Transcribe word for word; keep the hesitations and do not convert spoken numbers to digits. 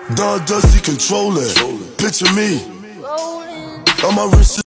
Don Dusty control it. Picture me on my wrist.